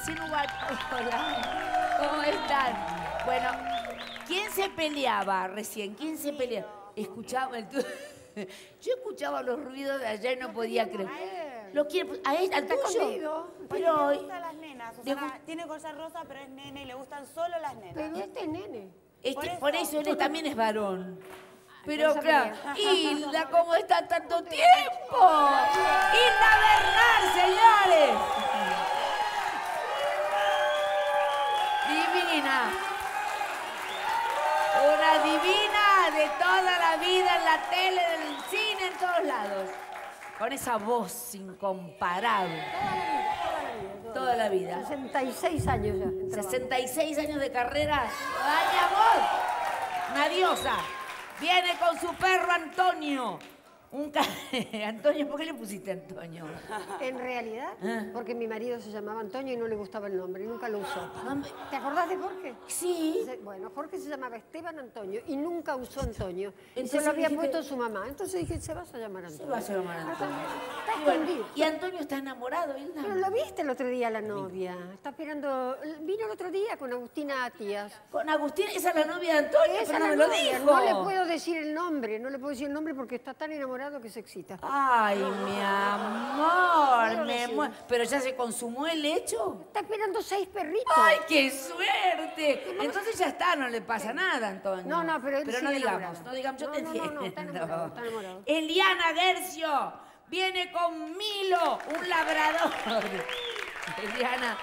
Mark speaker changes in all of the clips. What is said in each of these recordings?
Speaker 1: recién hubo... Hola, ¿cómo están? Bueno, ¿quién se peleaba recién? ¿Quién se peleaba? Escuchaba el... Yo escuchaba los ruidos de allá y no podía creer. ¿Lo quiere? ¿A él? ¿Al tuyo?
Speaker 2: Pero le gustan las nenas. Susana tiene collar rosa, pero es nene y le gustan solo las nenas.
Speaker 3: Pero este es nene.
Speaker 1: Por eso él también es varón. Pero claro, Hilda, ¿cómo está tanto tiempo? Hilda Bernal, señores. Divina. Una divina de toda la vida en la tele, en el cine, en todos lados. Con esa voz incomparable. Toda la vida.
Speaker 3: 66 años ya.
Speaker 1: 66 años de carrera. ¡Ay, mi amor! Una diosa. Viene con su perro Antonio. Antonio, ¿por qué le pusiste Antonio?
Speaker 3: En realidad, porque mi marido se llamaba Antonio y no le gustaba el nombre y nunca lo usó. ¿Te acordás de Jorge?
Speaker 1: Sí.
Speaker 3: Bueno, Jorge se llamaba Esteban Antonio y nunca usó Antonio. Y
Speaker 1: Entonces
Speaker 3: se lo había
Speaker 1: dijiste...
Speaker 3: puesto su mamá. Entonces dije, se vas a llamar Antonio.
Speaker 1: Se va a llamar Antonio.
Speaker 3: Está escondido.
Speaker 1: Y Antonio está enamorado, Hilda.
Speaker 3: Pero lo viste el otro día la novia. Está esperando... Vino el otro día con Agustina Atías.
Speaker 1: Con Agustina, esa es la novia de Antonio,
Speaker 3: Esa
Speaker 1: pero no
Speaker 3: es
Speaker 1: me
Speaker 3: la
Speaker 1: lo
Speaker 3: novia.
Speaker 1: dijo.
Speaker 3: No le puedo decir el nombre, no le puedo decir el nombre porque está tan enamorado que se excita.
Speaker 1: Ay, mi amor, me muero. ¿Pero ya se consumó el hecho?
Speaker 3: Está esperando 6 perritos.
Speaker 1: ¡Ay, qué suerte! Entonces ya está, no le pasa nada, Antonio.
Speaker 3: No, pero él
Speaker 1: no
Speaker 3: sigue
Speaker 1: digamos,
Speaker 3: enamorado.
Speaker 1: no digamos, yo te entiendo.
Speaker 3: No, está enamorado, está enamorado.
Speaker 1: Eliana Gercio viene con Milo, un labrador. Eliana,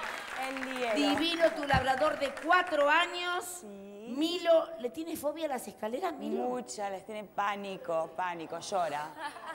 Speaker 1: divino tu labrador de 4 años.
Speaker 2: Sí.
Speaker 1: Milo, ¿le tiene fobia a las escaleras, Milo?
Speaker 2: Mucha, les tiene pánico, llora.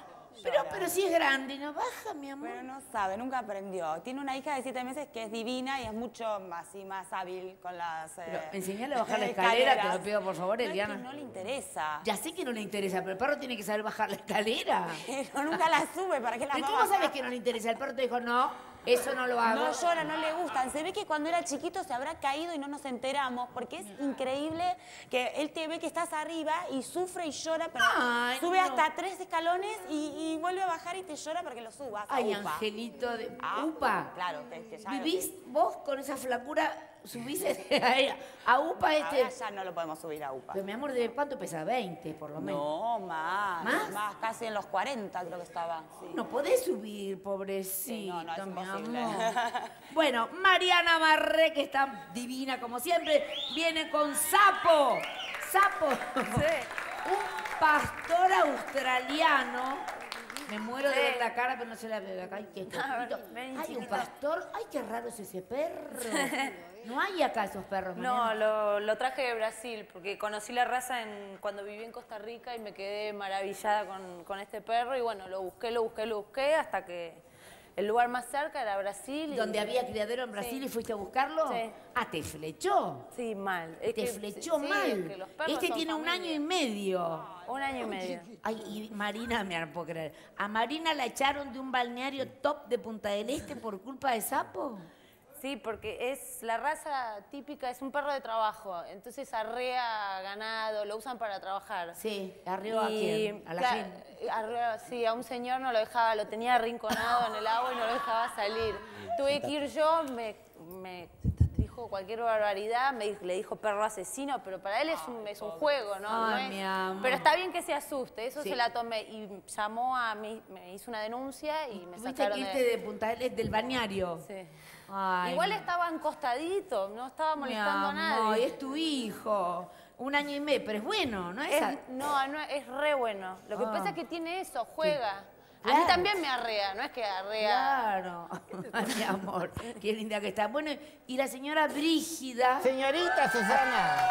Speaker 1: Pero si es grande, no baja, mi amor.
Speaker 2: Pero no sabe, nunca aprendió. Tiene una hija de 7 meses que es divina y es mucho más hábil con las
Speaker 1: Pero enseñale a bajar la escalera, te lo pido por favor, Eliana.
Speaker 2: No, es que no le interesa.
Speaker 1: Ya sé que no le interesa, pero el perro tiene que saber bajar la escalera.
Speaker 2: Pero nunca la sube, ¿para qué la va
Speaker 1: ¿Pero
Speaker 2: a
Speaker 1: cómo
Speaker 2: bajar?
Speaker 1: sabes que no le interesa? El perro te dijo, no, eso no lo hago.
Speaker 2: No llora, no le gustan. Se ve que cuando era chiquito se habrá caído y no nos enteramos, porque es increíble que él te ve que estás arriba y sufre y llora, pero sube hasta 3 escalones y vuelve a bajar y te llora para que lo subas.
Speaker 1: Ay, angelito de... Upa.
Speaker 2: Claro, que ya...
Speaker 1: ¿Vivís vos con esa flacura? ¿Subís a Upa
Speaker 2: Ahora ya no lo podemos subir a UPA.
Speaker 1: Pero mi amor, ¿de cuánto pesa? 20, por lo menos.
Speaker 2: No, más.
Speaker 1: ¿Más?
Speaker 2: Más, casi en los 40 creo que estaba. Sí.
Speaker 1: No podés subir, pobrecito,
Speaker 2: Sí, no, es
Speaker 1: mi
Speaker 2: imposible.
Speaker 1: amor. Bueno, Mariana Marré, que está divina como siempre, viene con Sapo. Sapo. Sí. Un pastor australiano. Me muero de ver la cara, pero no se la veo acá. Ay, qué chiquito. Ay, un pastor. Ay, qué raro es ese perro. No hay acá esos perros.
Speaker 4: No, lo traje de Brasil, porque conocí la raza cuando viví en Costa Rica y me quedé maravillada con este perro. Y bueno, lo busqué, hasta que el lugar más cerca era Brasil.
Speaker 1: ¿Donde había criadero en Brasil y fuiste a buscarlo?
Speaker 4: Sí.
Speaker 1: Ah, ¿te flechó?
Speaker 4: Sí, mal.
Speaker 1: Te flechó mal.
Speaker 4: Es que los perros
Speaker 1: Este
Speaker 4: son
Speaker 1: tiene
Speaker 4: familia.
Speaker 1: 1 año y medio.
Speaker 4: 1 año y medio.
Speaker 1: Ay, y Marina, me no puedo creer. ¿A Marina la echaron de un balneario top de Punta del Este por culpa de Sapo?
Speaker 4: Sí, porque es la raza típica, es un perro de trabajo, entonces arrea ganado, lo usan para trabajar.
Speaker 1: Sí, ¿arreó a quién? ¿A la gente?
Speaker 4: Sí, a un señor no lo dejaba, lo tenía arrinconado en el agua y no lo dejaba salir. Tuve que ir yo, me dijo cualquier barbaridad, le dijo perro asesino, pero para él es un juego, ¿no?
Speaker 1: Ay,
Speaker 4: No
Speaker 1: mi amor.
Speaker 4: Pero está bien que se asuste, eso
Speaker 1: Sí.
Speaker 4: se la tomé. Y llamó a mí, me hizo una denuncia y me
Speaker 1: ¿Tuviste
Speaker 4: sacaron
Speaker 1: que irte de Punta del Este, del balneario?
Speaker 4: Sí.
Speaker 1: Ay,
Speaker 4: Igual estaba encostadito, no estaba molestando a
Speaker 1: mi
Speaker 4: nadie.
Speaker 1: amor, es tu hijo. 1 año y medio, pero es bueno, ¿no es?
Speaker 4: No, es re bueno. Lo que pasa es que tiene eso, juega. A
Speaker 1: Claro.
Speaker 4: mí también me arrea, no es que arrea.
Speaker 1: Claro, ay, mi amor, qué linda que está. Bueno, y la señora Brígida.
Speaker 5: Señorita Susana.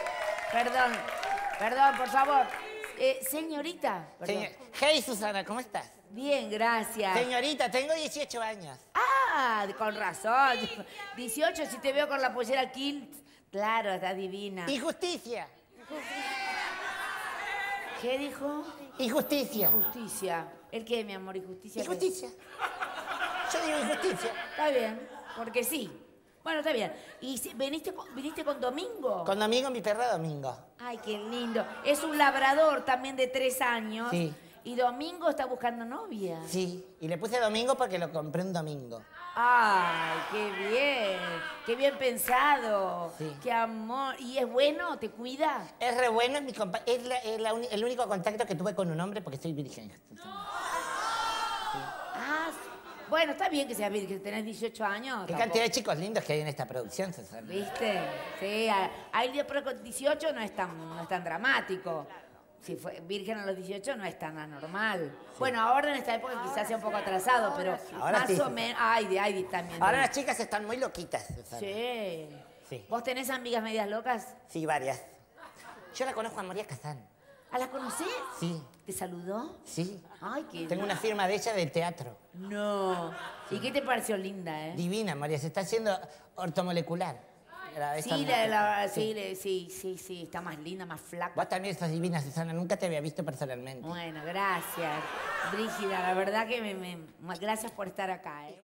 Speaker 1: Perdón, por favor. Señorita. Perdón.
Speaker 5: Hey, Susana, ¿cómo estás?
Speaker 1: Bien, gracias.
Speaker 5: Señorita, tengo 18 años.
Speaker 1: Ah, con razón. 18, si te veo con la pollera kilt. Claro, está divina.
Speaker 5: Injusticia.
Speaker 1: ¿Qué dijo?
Speaker 5: Injusticia.
Speaker 1: Justicia. ¿El qué, mi amor? ¿Injusticia?
Speaker 5: Injusticia. Yo digo injusticia.
Speaker 1: Está bien, porque sí. Bueno, está bien. ¿Y viniste con Domingo?
Speaker 5: Con Domingo, mi perro Domingo.
Speaker 1: Ay, qué lindo. Es un labrador también de 3 años.
Speaker 5: Sí.
Speaker 1: ¿Y Domingo está buscando novia?
Speaker 5: Sí, y le puse domingo porque lo compré un domingo.
Speaker 1: ¡Ay, qué bien! ¡Qué bien pensado!
Speaker 5: Sí.
Speaker 1: ¡Qué amor! ¿Y es bueno? ¿Te cuida?
Speaker 5: Es re bueno, es el único contacto que tuve con un hombre porque soy virgen.
Speaker 1: Ah, bueno, está bien que seas virgen, tenés 18 años.
Speaker 5: Qué
Speaker 1: tampoco.
Speaker 5: cantidad de chicos lindos que hay en esta producción, Susana.
Speaker 1: ¿Viste? Sí, hay pero con 18 no es tan dramático. Si fue virgen a los 18 no es tan anormal. Bueno, ahora en esta época quizás sea un poco atrasado, pero
Speaker 5: Ahora
Speaker 1: más
Speaker 5: sí.
Speaker 1: o menos... Ay, también.
Speaker 5: Ahora las chicas están muy loquitas, Susana.
Speaker 1: Sí.
Speaker 5: Sí.
Speaker 1: ¿Vos tenés amigas medias locas?
Speaker 5: Sí, varias. Yo la conozco a María Kazán.
Speaker 1: ¿Ah, la conocés?
Speaker 5: Sí,
Speaker 1: ¿Te saludó?
Speaker 5: sí.
Speaker 1: Ay, qué...
Speaker 5: Tengo una firma de ella del teatro.
Speaker 1: No. ¿Y qué te pareció linda,
Speaker 5: Divina, María. Se está haciendo ortomolecular.
Speaker 1: Sí, está más linda, más flaca.
Speaker 5: Vos también estás divina, Susana. Nunca te había visto personalmente.
Speaker 1: Bueno, gracias. Brígida, la verdad que gracias por estar acá,